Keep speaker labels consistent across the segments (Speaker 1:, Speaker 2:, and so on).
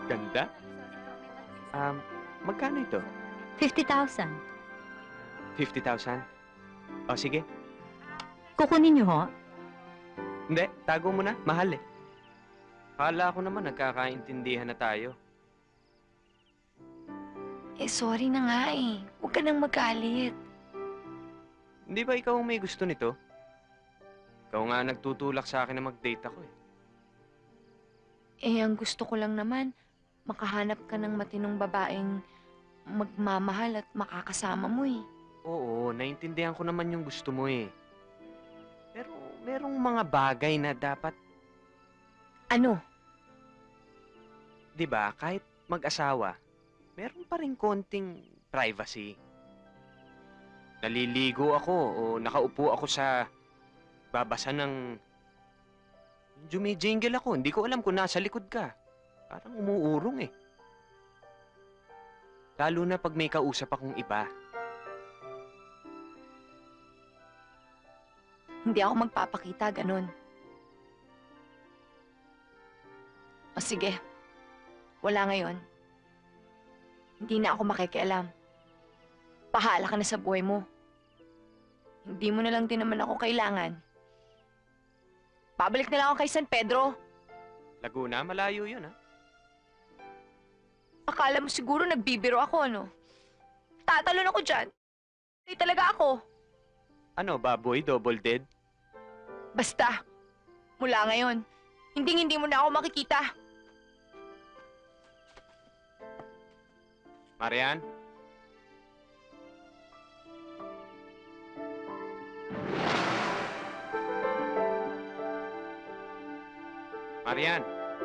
Speaker 1: Ganda. Um, Magkano ito?
Speaker 2: 50,000.
Speaker 1: 50,000? O, sige.
Speaker 2: Kukunin niyo ho?
Speaker 1: Hindi, tago mo na. Mahal eh. Akala ko naman nagkakaintindihan na tayo.
Speaker 3: Eh, sorry na nga eh. Huwag ka nang magalit.
Speaker 1: Hindi ba ikaw ang may gusto nito? Ikaw nga nagtutulak sa akin na mag-date ako eh.
Speaker 3: Eh, ang gusto ko lang naman, makahanap ka ng matinong babaeng magmamahal at makakasama mo eh.
Speaker 1: Oo, naintindihan ko naman yung gusto mo eh. Pero merong mga bagay na dapat,
Speaker 3: Ano?
Speaker 1: 'di ba, kahit mag-asawa, meron pa rin konting privacy. Naliligo ako o nakaupo ako sa babasa ng jumijingle ako. Hindi ko alam kung nasa likod ka. Parang umuurong eh. Lalo na pag may kausap akong iba.
Speaker 3: Hindi ako magpapakita, ganun. O sige, wala ngayon. Hindi na ako makikialam. Bahala ka na sa buhay mo. Hindi mo na lang din naman ako kailangan. Babalik na lang ako kay San Pedro.
Speaker 1: Laguna, malayo yun ha.
Speaker 3: Akala mo siguro nagbibiro ako, ano? Tatalon ako dyan. Hindi talaga ako.
Speaker 1: Ano, baboy, double dead?
Speaker 3: Basta, mula ngayon, hindi mo na ako makikita.
Speaker 1: Marian? Marian?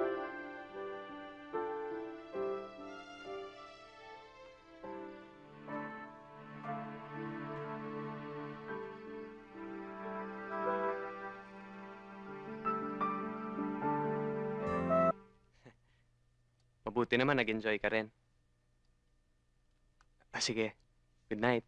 Speaker 1: Mabuti naman nag-enjoy ka rin. Ah, sige. Good night.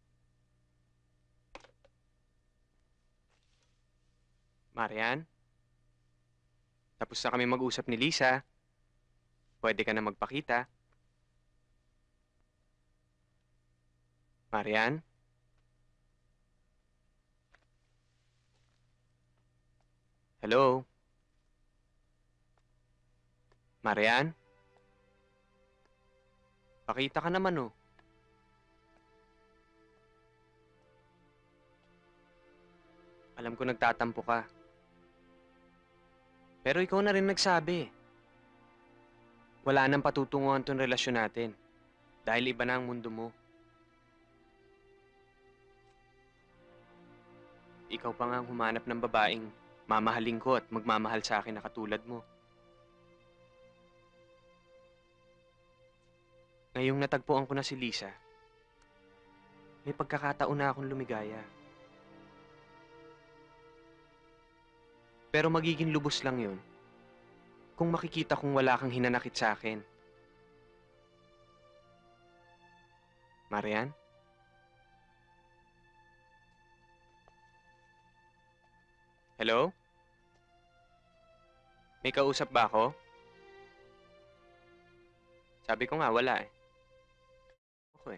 Speaker 1: Marian? Tapos na kami mag-usap ni Lisa. Pwede ka na magpakita. Marian? Hello? Marian? Pakita ka naman oh. Alam ko nagtatampo ka. Pero ikaw na rin nagsabi. Wala nang patutunguhan tong relasyon natin. Dahil iba na ang mundo mo. Ikaw pa nga ang humanap ng babaeng mamahalin ko at magmamahal sa akin na katulad mo. Ngayong natagpuan ko na si Lisa, may pagkakataon na akong lumigaya. Pero magiging lubos lang yun kung makikita kong wala kang hinanakit sa akin. Marian? Hello? May kausap ba ako? Sabi ko nga, wala eh. Okay.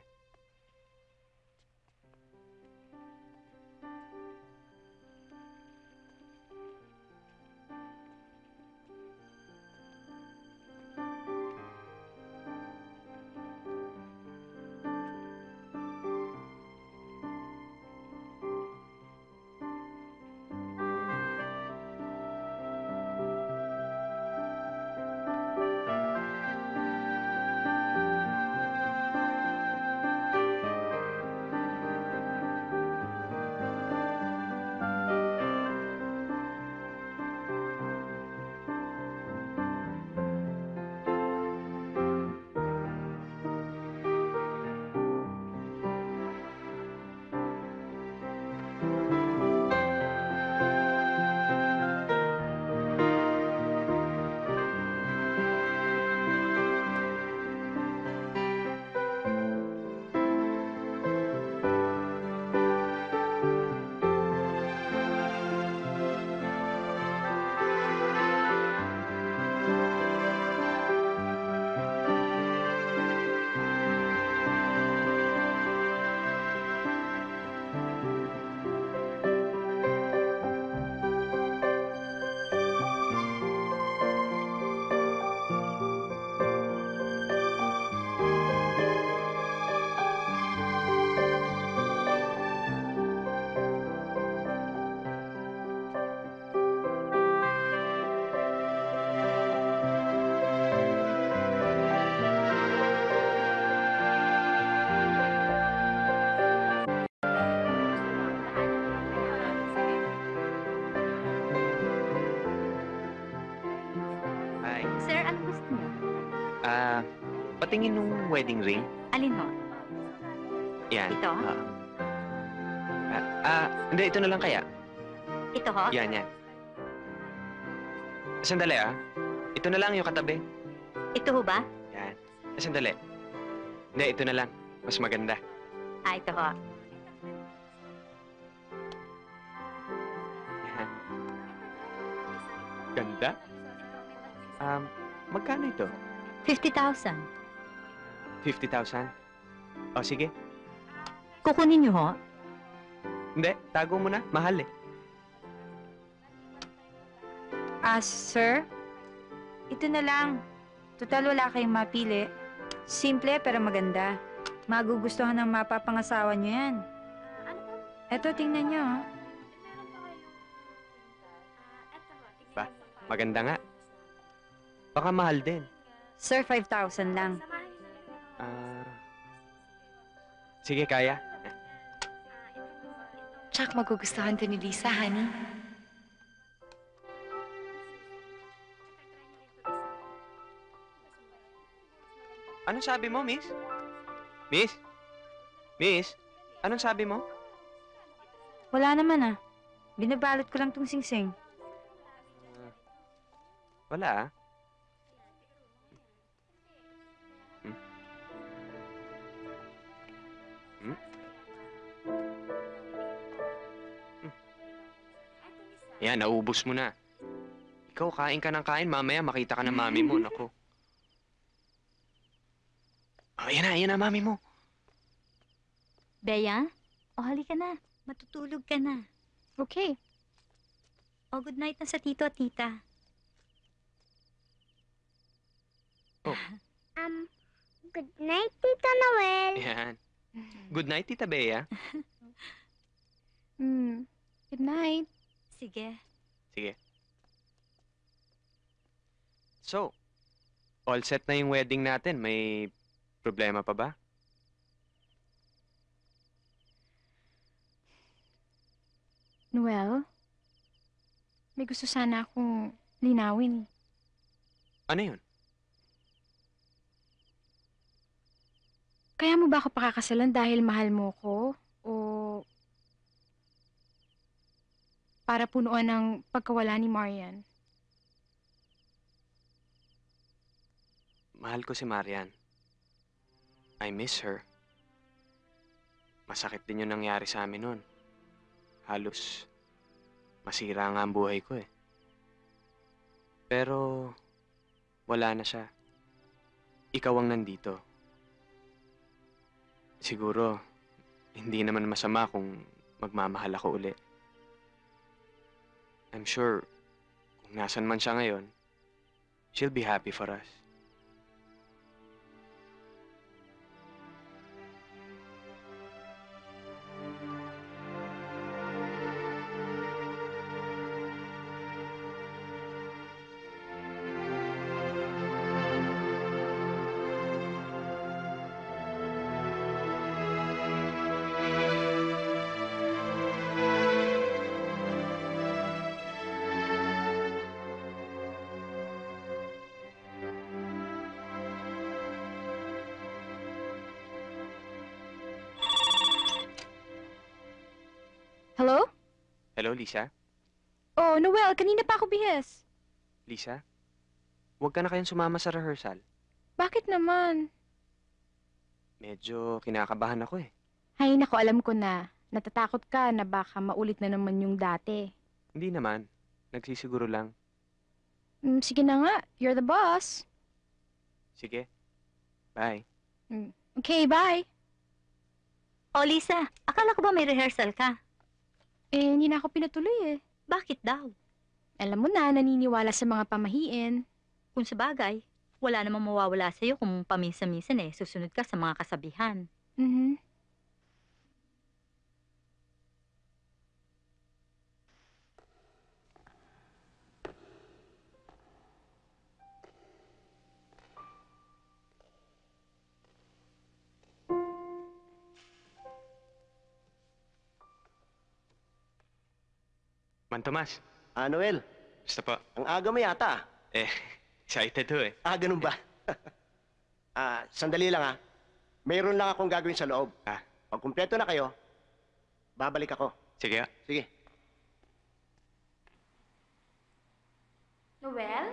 Speaker 1: Ah, patingin nung wedding ring.
Speaker 2: Alin ho?
Speaker 1: Yan.
Speaker 2: Ito?
Speaker 1: Hindi, ito na lang kaya.
Speaker 2: Ito ho?
Speaker 1: Yan, yan. Sandali Ito na lang yung katabi.
Speaker 2: Ito ho ba?
Speaker 1: Yan. Sandali. Hindi, ito na lang. Mas maganda.
Speaker 2: Ito ho.
Speaker 1: Yan. Ganda. Magkano ito?
Speaker 2: 50,000.
Speaker 1: 50,000? O, sige.
Speaker 2: Kukunin niyo ho?
Speaker 1: Hindi, tago mo na. Mahal eh.
Speaker 4: Sir? Ito na lang. Total wala kayong mapili. Simple pero maganda. Magugustuhan ng mapapangasawa niyo yan. Eto, tingnan niyo.
Speaker 1: Maganda nga. Baka mahal din.
Speaker 4: Sir, 5,000 lang.
Speaker 1: Sige, kaya.
Speaker 3: Tsak, magugustuhan to ni Lisa, honey.
Speaker 1: Anong sabi mo, miss? Miss? Miss? Anong sabi mo?
Speaker 4: Wala naman Binabalot ko lang tong singsing.
Speaker 1: Wala Yan, naubos mo na. Ikaw, kain ka ng kain. Mamaya makita ka ng mami mo. Naku. Oh, yan na, mami mo.
Speaker 2: Bea? O, halika na. Matutulog ka na.
Speaker 4: Okay.
Speaker 2: O, good night na sa tito at tita.
Speaker 5: Good night, Tita Noel.
Speaker 1: Yan. Good night, Tita Bea.
Speaker 4: Good night.
Speaker 2: Sige.
Speaker 1: Sige. So, all set na yung wedding natin. May problema pa ba?
Speaker 6: Noel, may gusto sana akong linawin.
Speaker 1: Ano yun?
Speaker 6: Kaya mo ba ako pakakasalan dahil mahal mo ko? O para punuan ng pagkawala ni Marian?
Speaker 1: Mahal ko si Marian. I miss her. Masakit din yung nangyari sa amin noon. Halos masira nga ang buhay ko eh. Pero wala na siya. Ikaw ang nandito. Siguro, hindi naman masama kung magmamahal ako uli. I'm sure, kung nasan man siya ngayon, she'll be happy for us.
Speaker 6: Hello?
Speaker 1: Hello, Lisa?
Speaker 6: Oh, Noel, kanina pa ako bihis.
Speaker 1: Lisa? Huwag ka na kayong sumama sa rehearsal.
Speaker 6: Bakit naman?
Speaker 1: Medyo kinakabahan ako eh.
Speaker 6: Hay, nako, alam ko na. Natatakot ka na baka maulit na naman yung dati.
Speaker 1: Hindi naman. Nagsisiguro lang.
Speaker 6: Sige na nga, you're the boss.
Speaker 1: Sige. Bye.
Speaker 6: Okay, bye.
Speaker 2: O, Lisa, akala ko ba may rehearsal ka?
Speaker 6: Hindi na ako pinatuloy eh.
Speaker 2: Bakit daw?
Speaker 6: Alam mo na, naniniwala sa mga pamahiin.
Speaker 2: Kung sa bagay, wala namang mawawala sa'yo kung paminsan-minsan susunod ka sa mga kasabihan.
Speaker 6: Mhm.
Speaker 1: Man Tomas,
Speaker 7: Noel,
Speaker 1: basta po.
Speaker 7: ang aga mo yata.
Speaker 1: Excited to eh.
Speaker 7: Ganun ba? Sandali lang ha. Mayroon lang akong gagawin sa loob.
Speaker 1: Ah.
Speaker 7: Pag kumpleto na kayo, babalik ako.
Speaker 1: Sige.
Speaker 7: Sige.
Speaker 4: Noel?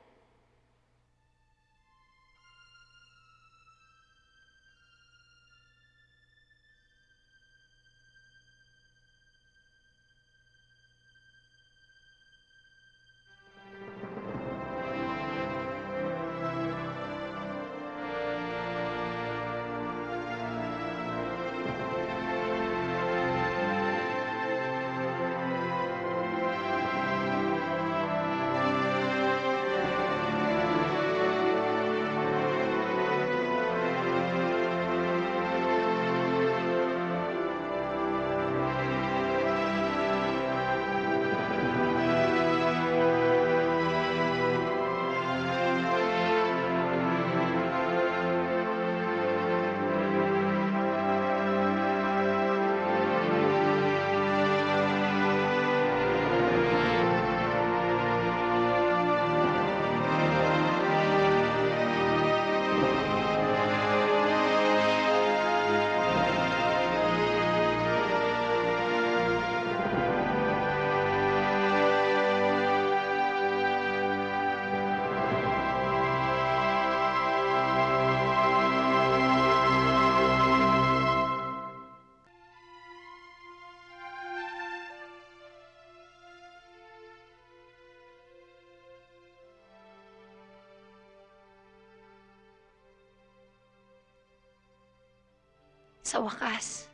Speaker 3: Sa wakas,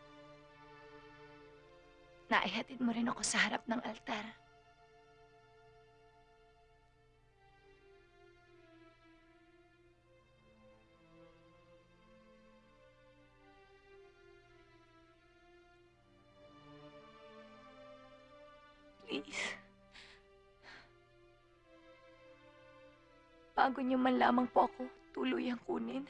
Speaker 3: naihatid mo rin ako sa harap ng altar. Please. Bago niyo man lamang po ako tuluyang kunin.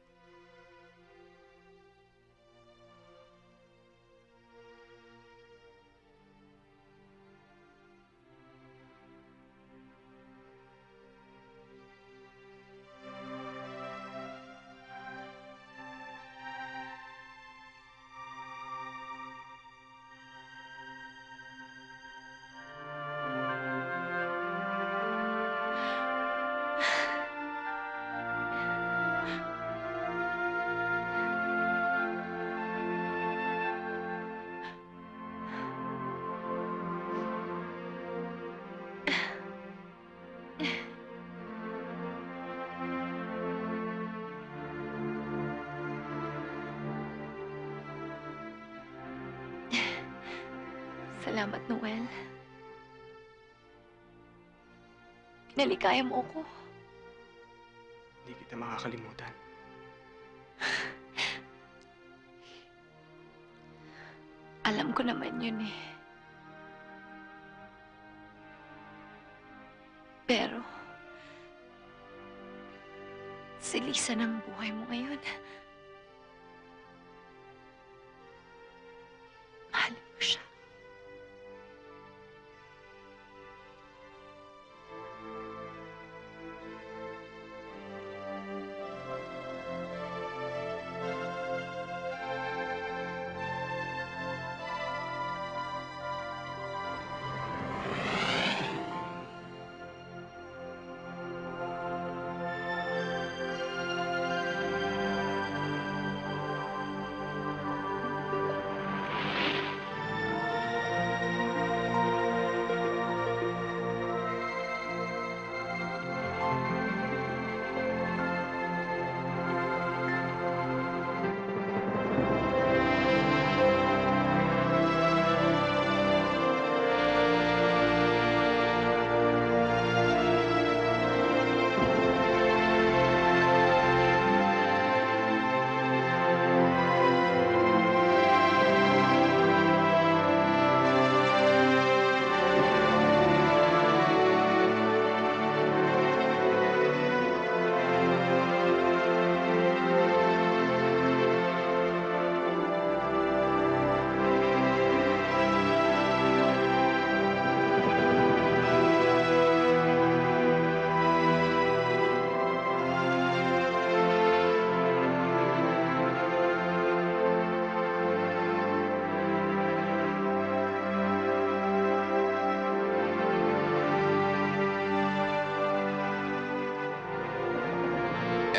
Speaker 3: Salamat, Noel. Pinaligaya mo ako.
Speaker 1: Hindi kita makakalimutan.
Speaker 3: Alam ko naman yun eh. Pero, si Lisa ng buhay mo ngayon. Mahalin mo siya.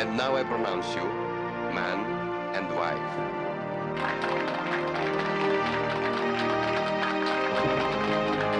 Speaker 8: And now I pronounce you man and wife.